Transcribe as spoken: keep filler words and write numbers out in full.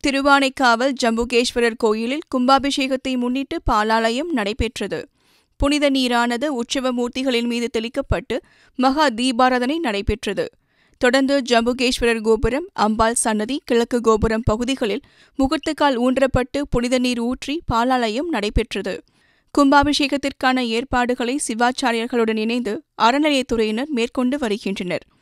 திருவானைக்காவல் ஜம்புகேஸ்வரர் கோயிலில் கும்பாபிஷேகத்தை முன்னிட்டு பாலாலயம் நடைபெற்றது. புனித நீரானது உற்சவ மூர்த்திகளின் மீது தெளிக்கப்பட்டு மகா தீபாராதனை நடைபெற்றது. தொடர்ந்து ஜம்புகேஸ்வரர் கோபுரம், அம்பாள் சன்னதி, கிழக்கு கோபுரம் பகுதிகளில் முகூர்த்தக்கால் ஊன்றப்பட்டு புனித நீர் ஊற்றி பாலாலயம் நடைபெற்றது. கும்பாபிஷேகத்திற்கான ஏற்பாடுகளை சிவாச்சாரியர்களுடன் இணைந்து அறநிலையத்துறையினர் மேற்கொண்டு வருகின்றனர்.